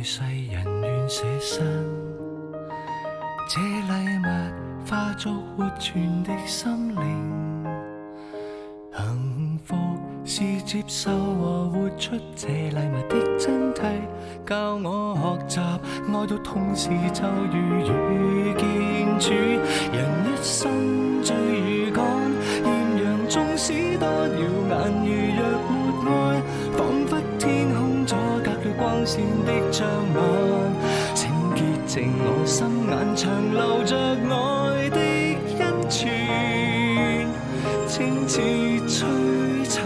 世人願捨身，這禮物化作活存的心靈。幸福是接受和活出這禮物的真諦，教我學習愛到同時就如遇見主。人一生最如趕，豔陽縱使多耀眼，如若沒愛，彷彿天空阻隔了光線的障礙。請潔淨我心眼，長流着愛的恩泉，清似璀璨。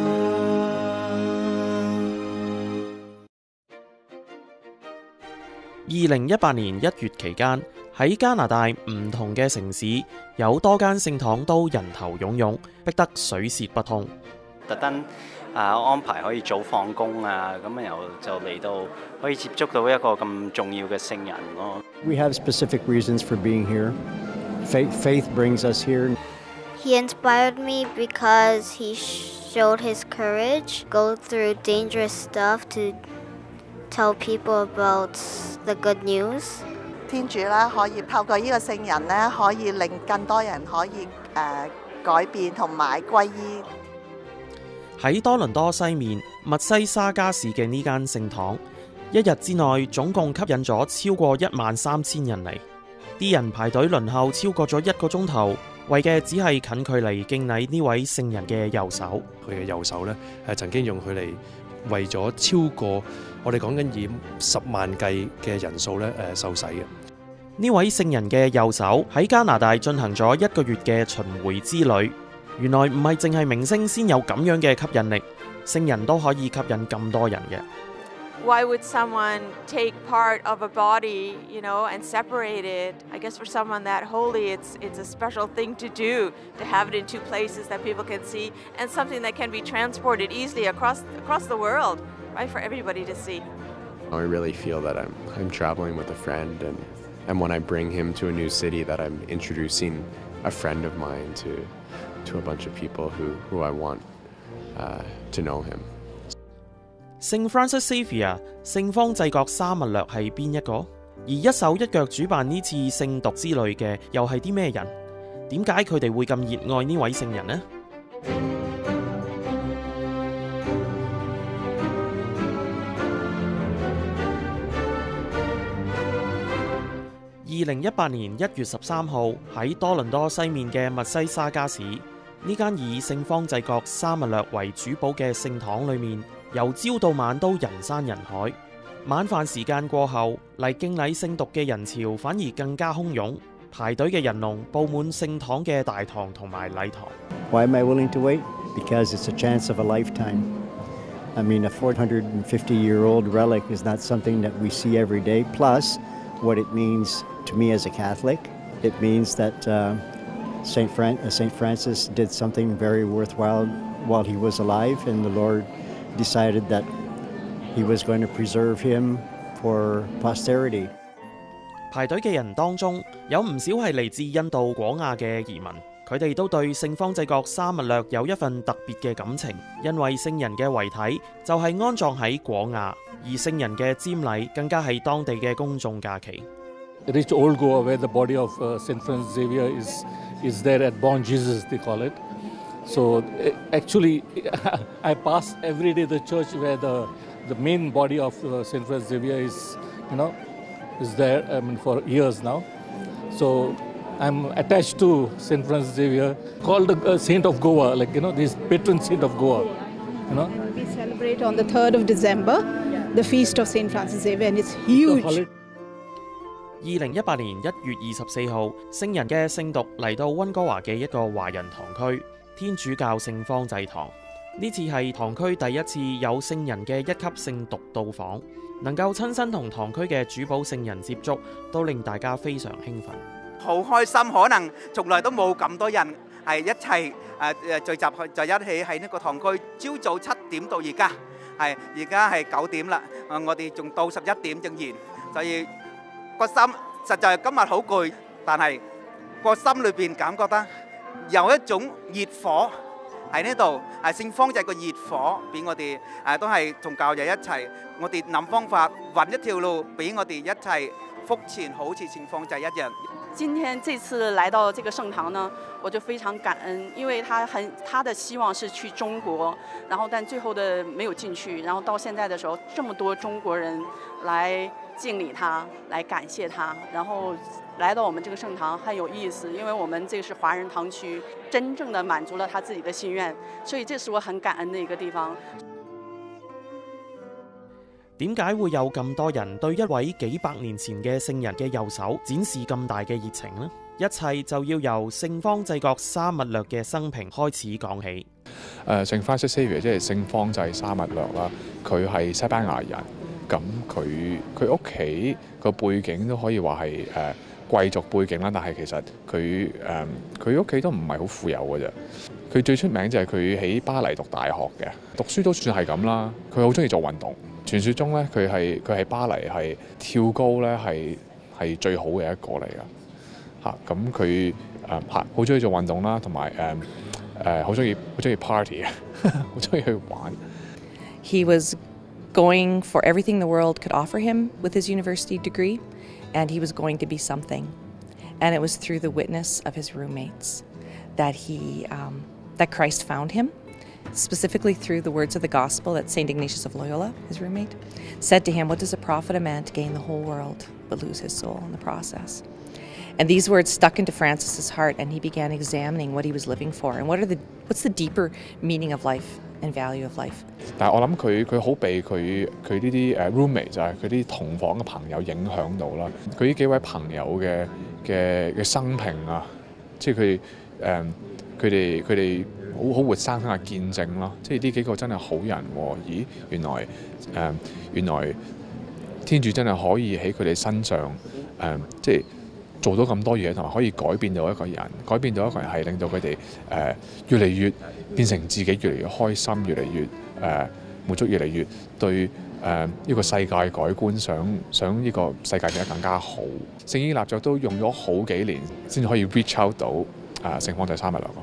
2018年1月期間，喺加拿大唔同嘅城市，有多間聖堂都人頭湧湧，逼得水泄不通。 特登安排可以早放工啊，咁然後就嚟到可以接觸到一個咁重要嘅聖人咯。 We have specific reasons for being here. Faith brings us here. He inspired me because he showed his courage, go through dangerous stuff to tell people about the good news. 天主咧可以透過呢個聖人咧，可以令更多人可以改變同埋歸依。 喺多倫多西面密西沙加市嘅呢間聖堂，一日之內總共吸引咗超過13000人嚟，啲人排隊輪候超過咗1個鐘頭，為嘅只係近距離敬禮呢位聖人嘅右手。 佢嘅右手呢，係曾經用佢嚟為咗超過我哋講緊以10萬計嘅人數咧受洗嘅。 呢位聖人嘅右手喺加拿大進行咗1個月嘅巡迴之旅。原來唔係淨係明星先有咁樣嘅吸引力，聖人都可以吸引咁多人嘅。 Why would someone take part of a body, and separate it? I guess for someone that holy, it's a special thing to do, to have it in two places that people can see, and something that can be transported easily across the world, right, for everybody to see. I really feel that I'm traveling with a friend, and when I bring him to a new city, that I'm introducing a friend of mine to a bunch of people who I want to know him. 聖 Francis Xavier 聖方濟各沙勿略係邊一個？而一手一腳主辦呢次聖髑之旅嘅又係啲咩人？點解佢哋會咁熱愛呢位聖人呢？2018年1月13號喺多倫多西面嘅密西沙加市，呢間以聖方濟各沙勿略為主保嘅聖堂裏面，由朝到晚都人山人海。晚飯時間過後，嚟敬禮聖髑嘅人潮反而更加洶湧，排隊嘅人龍佈滿聖堂嘅大堂同埋禮堂。 Why am I willing to wait? Because it's a chance of a lifetime. I mean, a 450-year-old relic is not something that we see every day. Plus, what it means to me as a Catholic, it means that Saint Francis did something very worthwhile while he was alive, and the Lord decided that he was going to preserve him for posterity. 排隊嘅人當中有唔少係嚟自印度果亞嘅移民，佢哋都對聖方濟各沙勿略有一份特別嘅感情，因為聖人嘅遺體就係安葬喺果亞，而聖人嘅瞻禮更加係當地嘅公眾假期。 Reach Old Goa, where the body of Saint Francis Xavier is there at Born Jesus, they call it. So actually, I pass every day the church where the main body of Saint Francis Xavier is there. I mean, for years now. So I'm attached to Saint Francis Xavier, called the Saint of Goa, this patron saint of Goa. We celebrate on the 3rd of December, the feast of Saint Francis Xavier, and it's huge. 2018年1月24號，聖人嘅聖髑嚟到溫哥華嘅一個華人堂區天主教聖方濟堂。呢次係堂區第一次有聖人嘅一級聖髑到訪，能夠親身同堂區嘅主保聖人接觸，都令大家非常興奮。 好開心，可能從來都冇咁多人係一齊聚集在一起喺呢個堂區。朝早7點到而家係9點啦，我哋仲到11點仍然，所以個心實在今日好攰，但係個心裏邊感覺得有一種熱火喺呢度聖方濟個熱火俾我哋都係同教友一齊，我哋諗方法揾一條路俾我哋一齊福傳，好似聖方濟一樣。 今天这次来到这个圣堂呢，我就非常感恩，因为他的希望是去中国，然后但最后的没有进去，然后到现在的时候，这么多中国人来敬礼他，来感谢他，然后来到我们这个圣堂很有意思，因为我们这个是华人堂区，真正的满足了他自己的心愿，所以这是我很感恩的一个地方。 點解會有咁多人對一位幾百年前嘅聖人嘅右手展示咁大嘅熱情呢？一切就要由聖方濟各沙勿略嘅生平開始講起。 聖方濟 Xavier 即係聖方濟沙勿略啦，佢係西班牙人，咁佢屋企個背景都可以話係貴族背景啦，但係其實佢屋企都唔係好富有嘅啫。佢最出名就係佢喺巴黎讀大學嘅，讀書都算係咁啦。佢好中意做運動。傳說中咧，佢喺巴黎係跳高咧係最好嘅一個嚟㗎嚇。咁佢好中意做運動啦，同埋好中意party 嘅，好中意去玩。 He was going for everything the world could offer him with his university degree, and he was going to be something. And it was through the witness of his roommates that that Christ found him. Specifically through the words of the gospel that St. Ignatius of Loyola, his roommate, said to him, "What does it profit a man to gain the whole world but lose his soul in the process?" And these words stuck into Francis's heart, and he began examining what he was living for and what's the deeper meaning of life and value of life. 但係我諗佢好被佢呢啲roommate 就係佢啲同房嘅朋友影響到啦。佢呢幾位朋友嘅生平啊，即係佢哋。好活生生嘅見證咯，即係呢幾個真係好人喎！咦，原來天主真係可以喺佢哋身上即係做到咁多嘢，同埋可以改變到一個人，係令到佢哋越嚟越變成自己，越嚟越開心，越嚟越滿足，越嚟越對呢個世界改觀，想呢個世界變得更加好。聖依納爵都用咗好幾年先可以 reach out 到聖方濟沙勿略。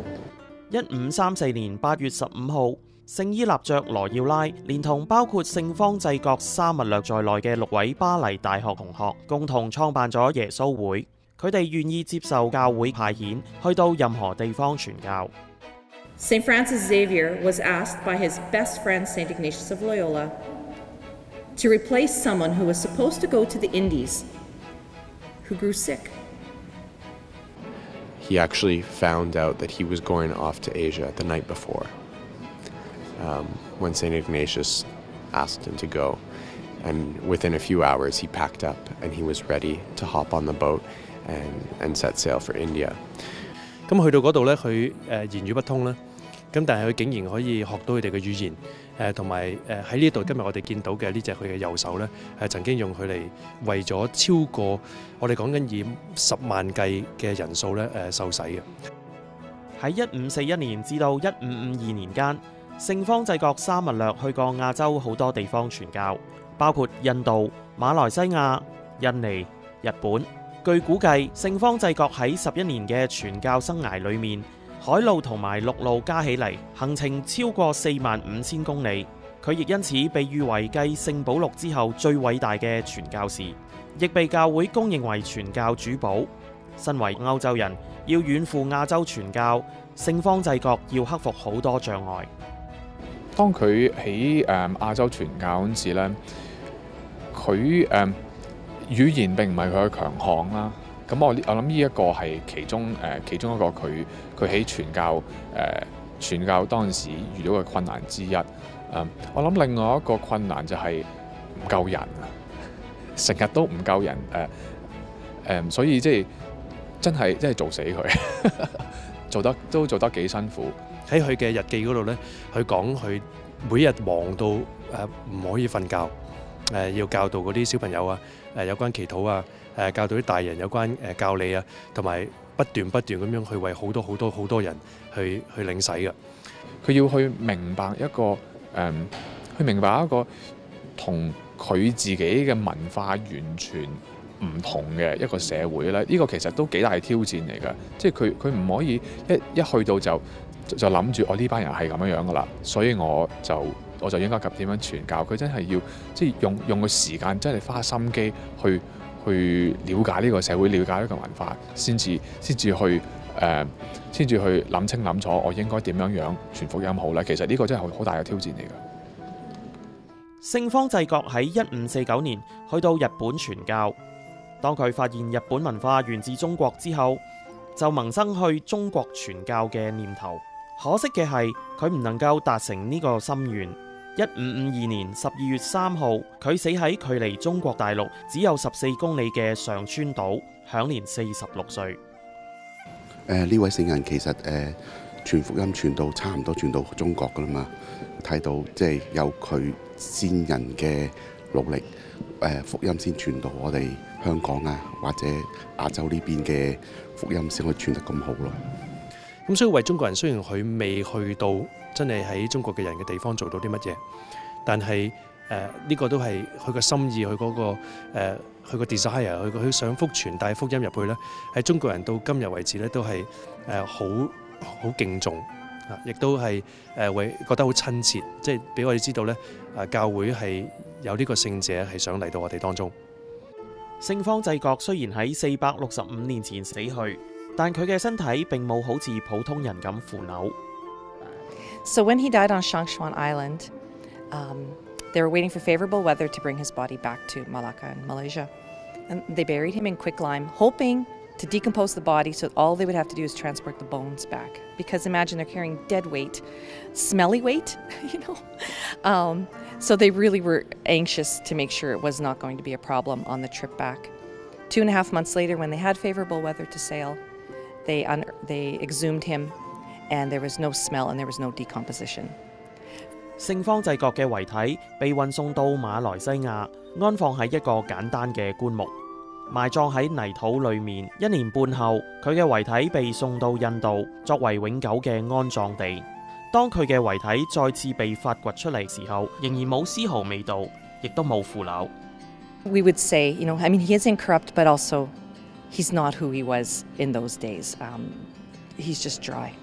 1534年8月15號，聖依納爵羅耀拉連同包括聖方濟各沙勿略在內嘅6位巴黎大學同學，共同創辦咗耶穌會。佢哋願意接受教會派遣，去到任何地方傳教。 St. Francis Xavier was asked by his best friend St. Ignatius of Loyola to replace someone who was supposed to go to the Indies, who grew sick. He actually found out that he was going off to Asia the night before when St. Ignatius asked him to go. And within a few hours, he packed up and he was ready to hop on the boat and set sail for India. 咁去到嗰度咧，佢言語不通啦，咁但係佢竟然可以學到佢哋嘅語言，同埋喺呢度今日我哋見到嘅呢隻佢嘅右手咧，曾經用佢嚟為咗超過我哋講緊以10萬計嘅人數咧受洗嘅。 喺1541年至到1552年間，聖方濟各沙勿略去過亞洲好多地方傳教，包括印度、馬來西亞、印尼、日本。據估計，聖方濟各喺11年嘅傳教生涯裏面，海路同埋陸路加起嚟行程超過45000公里。佢亦因此被譽為繼聖保祿之後最偉大嘅傳教士，亦被教會公認為傳教主保。身為歐洲人，要遠赴亞洲傳教，聖方濟各要克服好多障礙。 當佢喺亞洲傳教嗰陣時咧，佢語言並唔係佢嘅強項啦。咁我諗呢一個係其中一個佢喺傳教當陣時遇到嘅困難之一。我諗另外一個困難就係唔夠人啊，成日都唔夠人所以即係真係做死佢，都做得幾辛苦。 喺佢嘅日記嗰度咧，佢講佢每日忙到唔可以瞓覺，要教導嗰啲小朋友啊，有關祈禱啊，教導啲大人有關教理啊，同埋不斷咁樣去為好多人去領洗嘅。 佢要去明白一個同佢自己嘅文化完全唔同嘅一個社會咧，呢個其實都幾大挑戰嚟㗎。即係佢唔可以一去到就就諗住我呢班人係咁樣噶啦，所以我就應該咁點樣傳教。佢真係要即係用個時間，真係花心機去了解呢個社會，了解呢個文化，先至去諗清諗楚，我應該點樣傳福音好咧？其實呢個真係好大嘅挑戰嚟㗎。 聖方濟各喺1549年去到日本傳教，當佢發現日本文化源自中國之後，就萌生去中國傳教嘅念頭。可惜嘅係佢唔能夠達成呢個心願。1552年12月3號，佢死喺距離中國大陸只有14公里嘅上川島，享年46歲。 呢位聖人其實傳福音傳到差唔多傳到中國㗎啦嘛，睇到即係有佢先人嘅努力，福音先傳到我哋香港啊，或者亞洲呢邊嘅福音先可以傳得咁好咯。 咁所以為中國人，雖然佢未去到真係喺中國嘅人嘅地方做到啲乜嘢，但係呢個都係佢個心意，佢嗰個佢個 desire， 佢想傳帶福音入去咧，喺中國人到今日為止咧都係好敬重，亦都係會覺得好親切，即係俾我哋知道咧，教會係有呢個聖者係想嚟到我哋當中。 聖方濟各雖然喺465年前死去，但佢嘅身體並冇好似普通人咁腐朽。 So when he died on Shangshuan Island, they were waiting for favorable weather to bring his body back to Malacca in Malaysia. And they buried him in quicklime, hoping to decompose the body so all they would have to do is transport the bones back. Because imagine they're carrying dead weight, smelly weight, you know. So they really were anxious to make sure it was not going to be a problem on the trip back. 2.5 months later, when they had favorable weather to sail, they exhumed him, and there was no smell and there was no decomposition. 聖方濟各嘅遺體被運送到馬來西亞，安放喺一個簡單嘅棺木，埋葬喺泥土裏面。1年半後，佢嘅遺體被送到印度，作為永久嘅安葬地。當佢嘅遺體再次被發掘出嚟時候，仍然冇絲毫味道，亦都冇腐朽。 We would say, you know, I mean, he is incorrupt, but also he's not who he was in those days. He's just dry.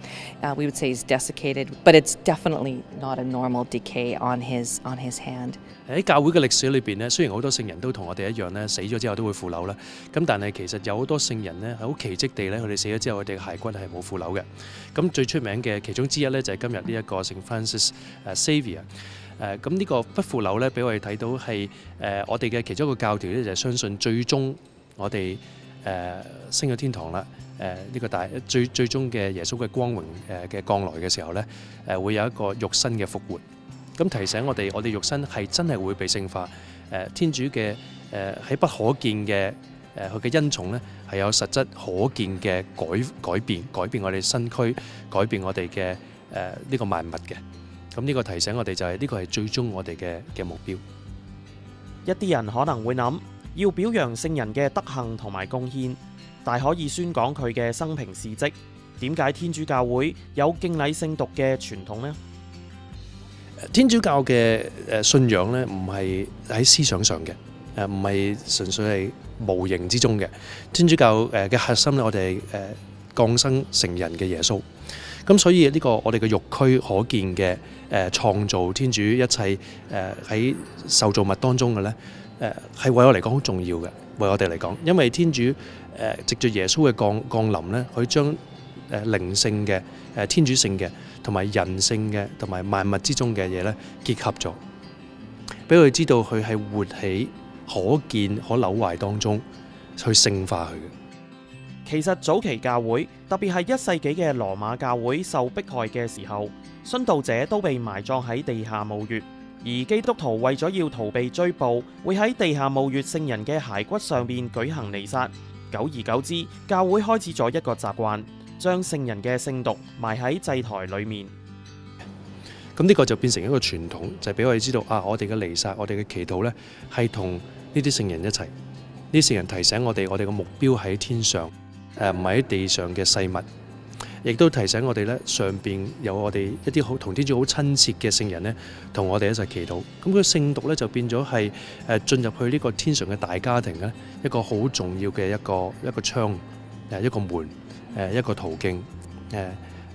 We would say he's desiccated, but it's definitely not a normal decay on his hand. 喺教會嘅歷史裏邊咧，雖然好多聖人都同我哋一樣咧，死咗之後都會腐朽啦。咁但係其實有好多聖人咧，好奇蹟地咧，佢哋死咗之後，佢哋嘅骸骨係冇腐朽嘅。咁最出名嘅其中之一咧，就係今日呢一個聖 Francis Xavier。咁呢個不腐朽咧，俾我哋睇到係我哋嘅其中一個教條咧，就係相信最終我哋升咗天堂啦。呢個最終嘅耶穌嘅光榮嘅降來嘅時候咧，會有一個肉身嘅復活。咁提醒我哋肉身係真係會被聖化。天主嘅喺不可見嘅佢嘅恩寵咧，係有實質可見嘅改變我哋身軀，改變我哋嘅呢個萬物嘅。咁呢個提醒我哋就係呢個係最終我哋嘅目標。 一啲人可能會諗，要表揚聖人嘅德行同埋貢獻，但可以宣講佢嘅生平事蹟。點解天主教會有敬禮聖髑嘅傳統呢？ 天主教嘅信仰咧，唔係喺思想上嘅，唔係純粹係無形之中嘅。天主教嘅核心咧，我哋係降生成人嘅耶穌。咁所以呢個我哋嘅肉軀可見嘅創造天主一切喺受造物當中嘅咧，係為我嚟講好重要嘅。為我哋嚟講，因為天主藉住耶穌嘅降臨咧，佢將靈性嘅天主性嘅同埋人性嘅同埋萬物之中嘅嘢咧結合咗，俾佢知道佢係活喺可見可朽壞當中去聖化佢嘅。 其實早期教會，特別係1世紀嘅羅馬教會受迫害嘅時候，殉道者都被埋葬喺地下墓穴，而基督徒為咗要逃避追捕，會喺地下墓穴聖人嘅骸骨上面舉行彌撒。久而久之，教會開始咗一個習慣，將聖人嘅聖髑埋喺祭台裏面。 咁呢個就變成一個傳統，就係俾我哋知道我哋嘅彌撒，我哋嘅祈禱呢，係同呢啲聖人一齊。呢啲聖人提醒我哋嘅目標喺天上。唔係喺地上嘅細物，亦都提醒我哋咧，上邊有我哋一啲好同天主好親切嘅聖人咧，同我哋一齊祈禱。咁佢聖髑咧就變咗係進入去呢個天上嘅大家庭咧，一個好重要嘅一個窗，一個門，一個途徑。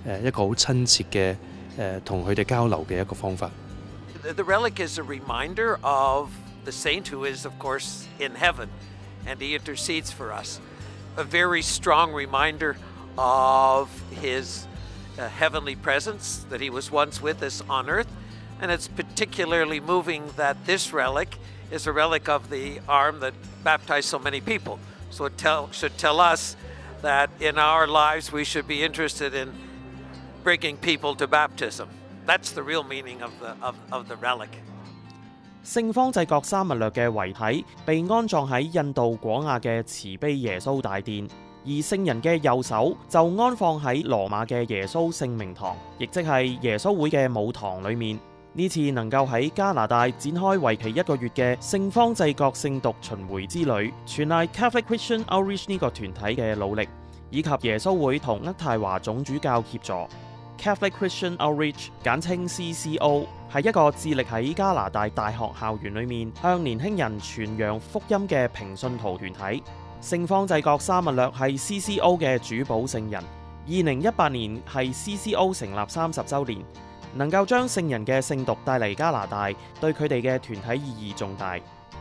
一個好親切嘅同佢哋交流嘅一個方法。 The relic is a reminder of the saint who is, of course, in heaven, and he intercedes for us. A very strong reminder of his heavenly presence, that he was once with us on earth, and it's particularly moving that this relic is a relic of the arm that baptized so many people. So it should tell us that in our lives we should be interested in bringing people to baptism. That's the real meaning of the relic. 聖方濟各沙勿略嘅遺體被安葬喺印度果亞嘅慈悲耶穌大殿，而聖人嘅右手就安放喺羅馬嘅耶穌聖名堂，亦即係耶穌會嘅母堂裏面。呢次能夠喺加拿大展開為期1個月嘅聖方濟各聖髑巡迴之旅，全賴 Catholic Christian Outreach 呢個團體嘅努力，以及耶穌會同渥太華總主教協助。Catholic Christian Outreach 簡稱 CCO 係一個致力喺加拿大大學校園裏面向年輕人傳揚福音嘅平信徒團體。聖方濟各沙勿略係 CCO 嘅主保聖人。2018年係 CCO 成立30週年，能夠將聖人嘅聖髑帶嚟加拿大，對佢哋嘅團體意義重大。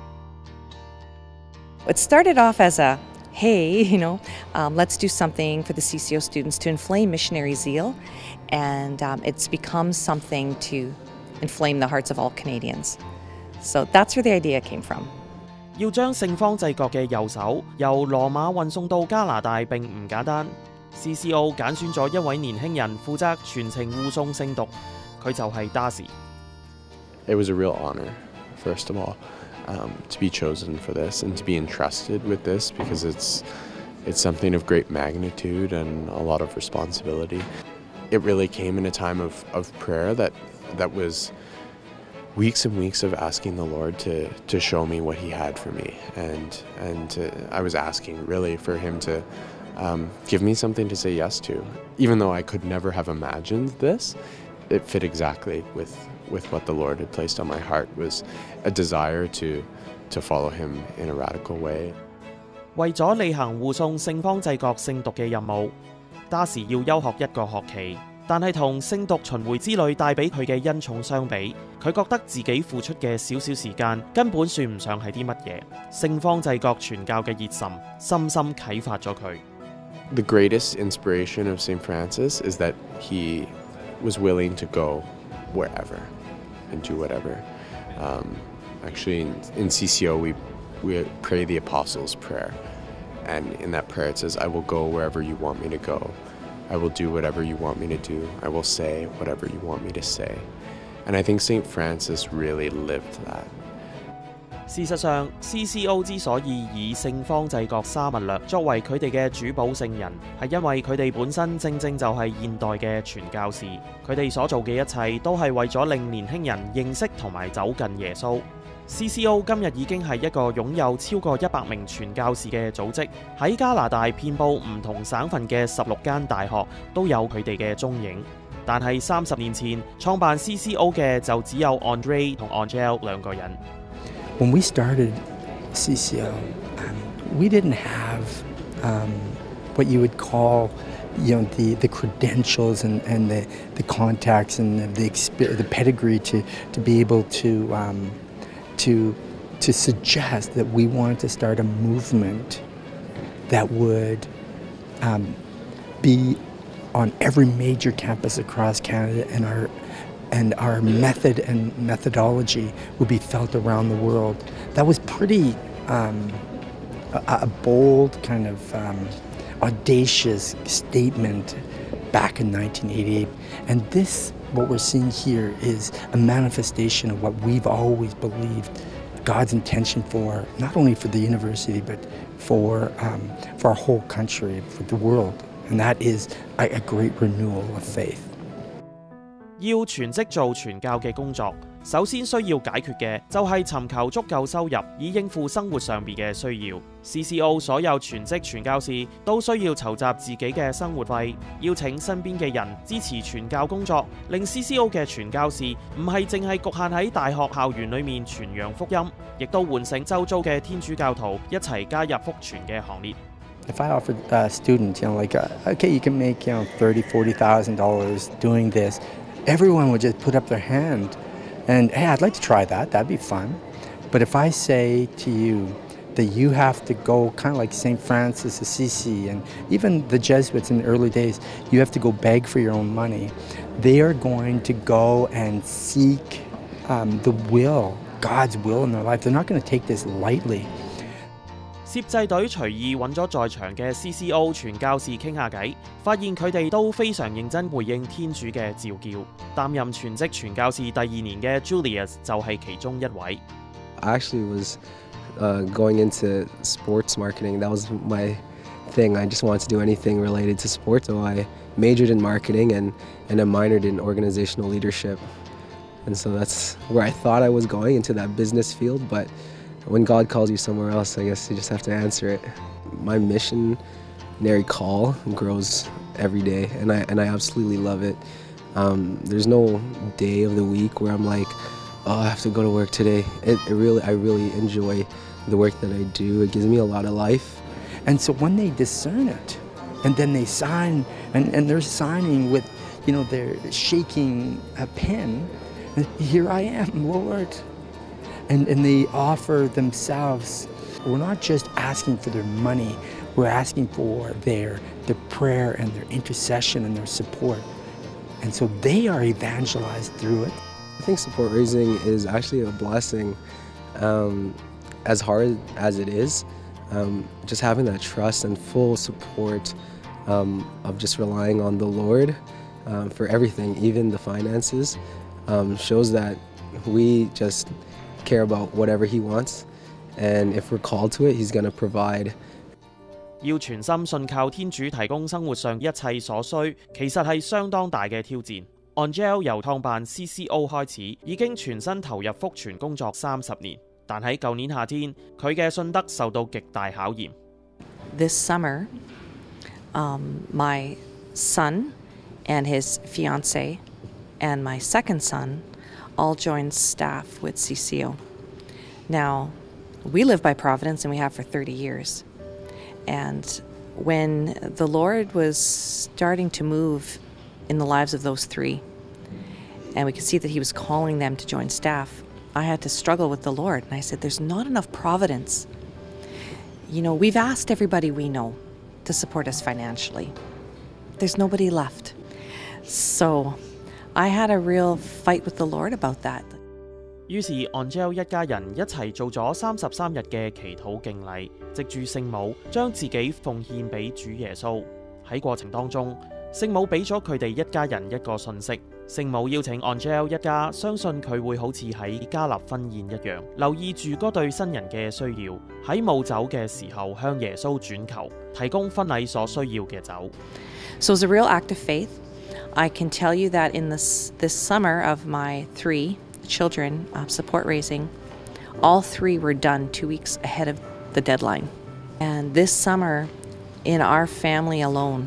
It started off as a hey, let's do something for the CCO students to inflame missionary zeal, and it's become something to inflame the hearts of all Canadians. So that's where the idea came from. 要將聖方濟各嘅右手由羅馬運送到加拿大並唔簡單。CCO 揀選咗一位年輕人負責全程護送聖髑，佢就係 Darcy。 It was a real honor, first of all, to be chosen for this and to be entrusted with this, because it's something of great magnitude and a lot of responsibility. It really came in a time of prayer that was weeks and weeks of asking the Lord to show me what He had for me, and I was asking really for Him to give me something to say yes to. Even though I could never have imagined this, it fit exactly with what the Lord had placed on my heart, was a desire to follow Him in a radical way. 為咗履行護送聖方濟各聖髑嘅任務，Darcy 要休學1個學期。但係同聖髑巡迴之旅帶俾佢嘅恩寵相比，佢覺得自己付出嘅少少時間根本算唔上係啲乜嘢。聖方濟各傳教嘅熱忱深深啟發咗佢。 The greatest inspiration of St. Francis is that he was willing to go wherever and do whatever. Actually, in CCO, we pray the Apostles' Prayer. And in that prayer, it says, I will go wherever you want me to go. I will do whatever you want me to do. I will say whatever you want me to say. And I think St. Francis really lived that. 事實上 ，CCO 之所以以聖方濟各沙勿略作為佢哋嘅主保聖人，係因為佢哋本身正正就係現代嘅傳教士。佢哋所做嘅一切都係為咗令年輕人認識同埋走近耶穌。CCO 今日已經係一個擁有超過100名傳教士嘅組織，喺加拿大遍佈唔同省份嘅16間大學都有佢哋嘅蹤影。但係30年前創辦 CCO 嘅就只有 Andre 同 Angel 兩個人。 When we started CCO, we didn't have what you would call, the credentials and the contacts and the pedigree to be able to suggest that we wanted to start a movement that would be on every major campus across Canada, and our method and methodology would be felt around the world. That was pretty a bold kind of audacious statement back in 1988. And this, what we're seeing here, is a manifestation of what we've always believed God's intention for, not only for the university, but for our whole country, for the world. And that is a great renewal of faith. 要全職做傳教嘅工作，首先需要解決嘅就係尋求足夠收入，以應付生活上邊嘅需要。CCO 所有全職傳教士都需要籌集自己嘅生活費，邀請身邊嘅人支持傳教工作，令 CCO 嘅傳教士唔係淨係局限喺大學校園裏面傳揚福音，亦都喚醒周遭嘅天主教徒一齊加入福傳嘅行列。 if I offered students, like, okay, you can make, $30,000, $40,000 doing this, everyone would just put up their hand. And, hey, I'd like to try that. That'd be fun. But if I say to you that you have to go, kind of like St. Francis Assisi and even the Jesuits in the early days, you have to go beg for your own money, they are going to go and seek the will, God's will in their life. They're not going to take this lightly. 攝製隊隨意揾咗在場嘅 CCO 傳教士傾下偈，發現佢哋都非常認真回應天主嘅召叫。擔任全職傳教士第2年嘅 Julius 就係其中一位。 I actually was going into sports marketing. That was my thing. I just wanted to do anything related to sports. So I majored in marketing and I minored in organizational leadership. And so that's where I thought I was going, into that business field. But when God calls you somewhere else, I guess you just have to answer it. My missionary call grows every day, and I absolutely love it. There's no day of the week where I'm like, oh, I have to go to work today. I really enjoy the work that I do. It gives me a lot of life. And so when they discern it, and then they sign, and they're signing with, they're shaking a pen, and here I am, Lord. And they offer themselves. We're not just asking for their money, we're asking for their prayer and their intercession and their support. And so they are evangelized through it. I think support raising is actually a blessing. As hard as it is, just having that trust and full support of just relying on the Lord for everything, even the finances, shows that we just care about whatever He wants, and if we're called to it, He's going to provide. 要全心信靠天主提供生活上一切所需，其實係相當大嘅挑戰。Angel 由創辦 CCO 開始，已經全身投入福傳工作30年，但喺舊年夏天，佢嘅信德受到極大考驗。 This summer, my son and his fiancée and my second son all joined staff with CCO. Now, we live by Providence and we have for 30 years. And when the Lord was starting to move in the lives of those three, and we could see that He was calling them to join staff, I had to struggle with the Lord. And I said, there's not enough providence. We've asked everybody we know to support us financially. There's nobody left. So I had a real fight with the Lord about that. 於是 Angel 一家人一齊做咗33日嘅祈禱敬禮，藉住聖母將自己奉獻俾主耶穌。喺過程當中，聖母俾咗佢哋一家人一個訊息。聖母邀請 Angel 一家相信佢會好似喺加納婚宴一樣，留意住嗰對新人嘅需要，喺冇酒嘅時候向耶穌轉求，提供婚禮所需要嘅酒。 So it's a real act of faith. I can tell you that in this summer of my 3 children support raising, all 3 were done 2 weeks ahead of the deadline. And this summer, in our family alone,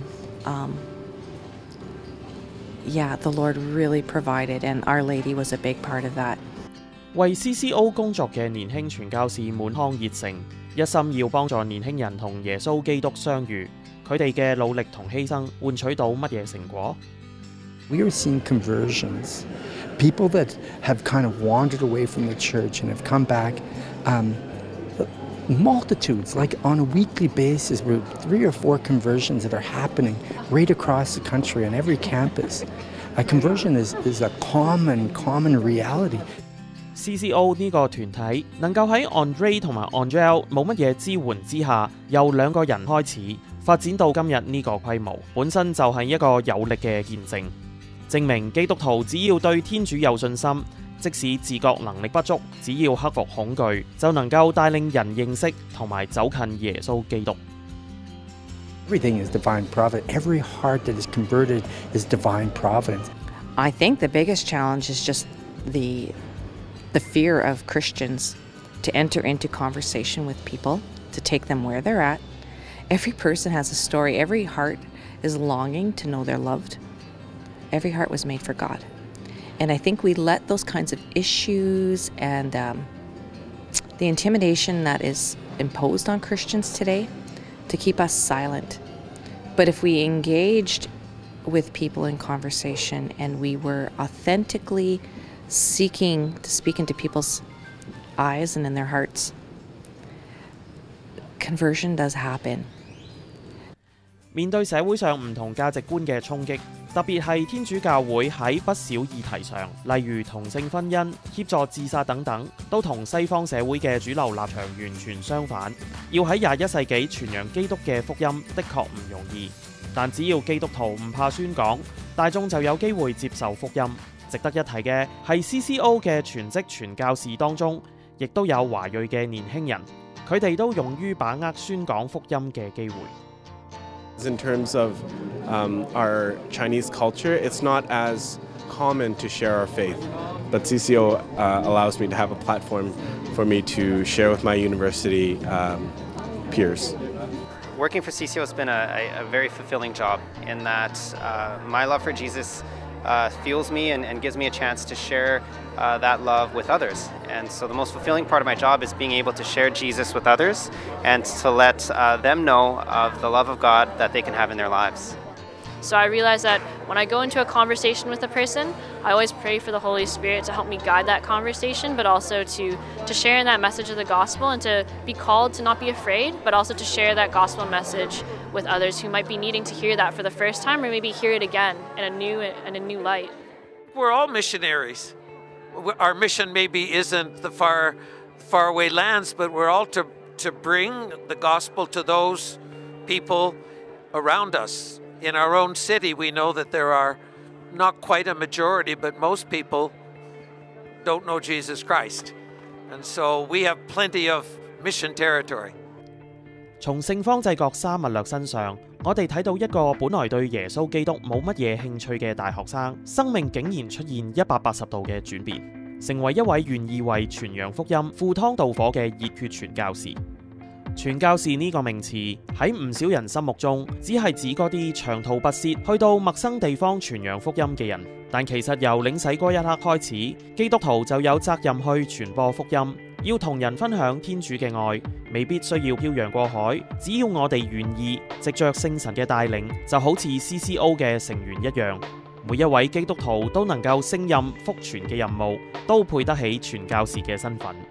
the Lord really provided, and Our Lady was a big part of that. 為 CCO 工作嘅年輕傳教士滿腔熱誠，一心要幫助年輕人同耶穌基督相遇。佢哋嘅努力同犧牲換取到乜嘢成果？ We are seeing conversions, people that have kind of wandered away from the church and have come back. Multitudes, like on a weekly basis, 3 or 4 conversions that are happening right across the country on every campus. A conversion is a common reality. CCO 呢個團體能夠喺 Andre 同埋 Angel 冇乜嘢支援之下，由2個人開始發展到今日呢個規模，本身就係一個有力嘅見證，證明基督徒只要對天主有信心，即使自覺能力不足，只要克服恐懼，就能夠帶領人認識同埋走近耶穌基督。 Everything is divine providence. Every heart that is converted is divine providence. I think the biggest challenge is just the fear of Christians to enter into conversation with people, to take them where they're at. Every person has a story. Every heart is longing to know they're loved. Every heart was made for God. And I think we let those kinds of issues and the intimidation that is imposed on Christians today to keep us silent. But if we engaged with people in conversation and we were authentically seeking to speak into people's eyes and in their hearts, conversion does happen. 面對社會上唔同價值觀嘅衝擊，特別係天主教會喺不少議題上，例如同性婚姻、協助自殺等等，都同西方社會嘅主流立場完全相反。要喺21世紀傳揚基督嘅福音，的確唔容易。但只要基督徒唔怕宣講，大眾就有機會接受福音。值得一提嘅係 CCO 嘅全職傳教士當中，亦都有華裔嘅年輕人，佢哋都勇於把握宣講福音嘅機會。 In terms of our Chinese culture, it's not as common to share our faith, but CCO allows me to have a platform for me to share with my university peers. Working for CCO has been a very fulfilling job in that my love for Jesus fuels me and gives me a chance to share that love with others. And so the most fulfilling part of my job is being able to share Jesus with others and to let them know of the love of God that they can have in their lives. So I realized that when I go into a conversation with a person, I always pray for the Holy Spirit to help me guide that conversation, but also to share in that message of the gospel and to be called to not be afraid, but also to share that gospel message with others who might be needing to hear that for the first time or maybe hear it again in a new light. We're all missionaries. Our mission maybe isn't the faraway lands, but we're all to bring the gospel to those people around us. In our own city, we know that there are not quite a majority, but most people don't know Jesus Christ. And so we have plenty of mission territory. 從聖方濟各沙勿略身上，我哋睇到一個本來對耶穌基督冇乜嘢興趣嘅大學生，生命竟然出現180度嘅轉變，成為一位願意為傳揚福音赴湯蹈火嘅熱血傳教士。傳教士呢個名詞喺唔少人心目中，只係指嗰啲長途跋涉去到陌生地方傳揚福音嘅人。但其實由領洗嗰一刻開始，基督徒就有責任去傳播福音，要同人分享天主嘅愛，未必需要漂洋過海，只要我哋願意，藉着聖神嘅帶領，就好似 CCO 嘅成員一樣，每一位基督徒都能夠勝任福傳嘅任務，都配得起傳教士嘅身份。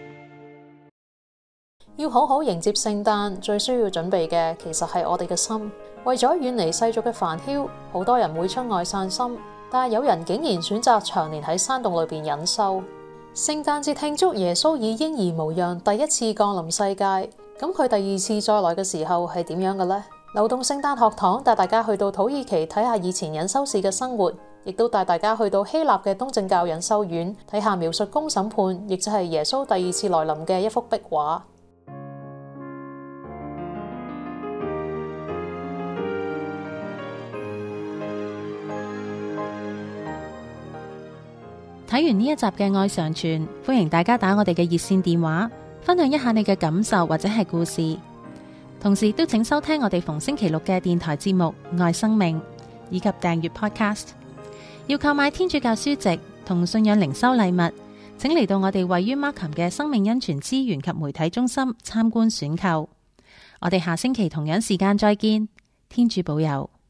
要好好迎接聖誕，最需要準備嘅其實係我哋嘅心。為咗遠離世俗嘅煩囂，好多人會出外散心，但係有人竟然選擇長年喺山洞裏邊隱修。聖誕節慶祝耶穌以嬰兒模樣第一次降臨世界，咁佢第二次再來嘅時候係點樣嘅呢？流動聖誕學堂帶大家去到土耳其睇下以前隱修士嘅生活，亦都帶大家去到希臘嘅東正教隱修院睇下描述公審判，亦就係耶穌第二次來臨嘅一幅壁畫。 睇完呢一集嘅愛常傳，歡迎大家打我哋嘅熱線電話，分享一下你嘅感受或者係故事。同時都請收聽我哋逢星期六嘅電台節目《愛生命》，以及訂閱 Podcast。要購買天主教書籍同信仰靈修禮物，請嚟到我哋位於 Markham 嘅生命恩泉資源及媒體中心參觀選購。我哋下星期同樣時間再見，天主保佑。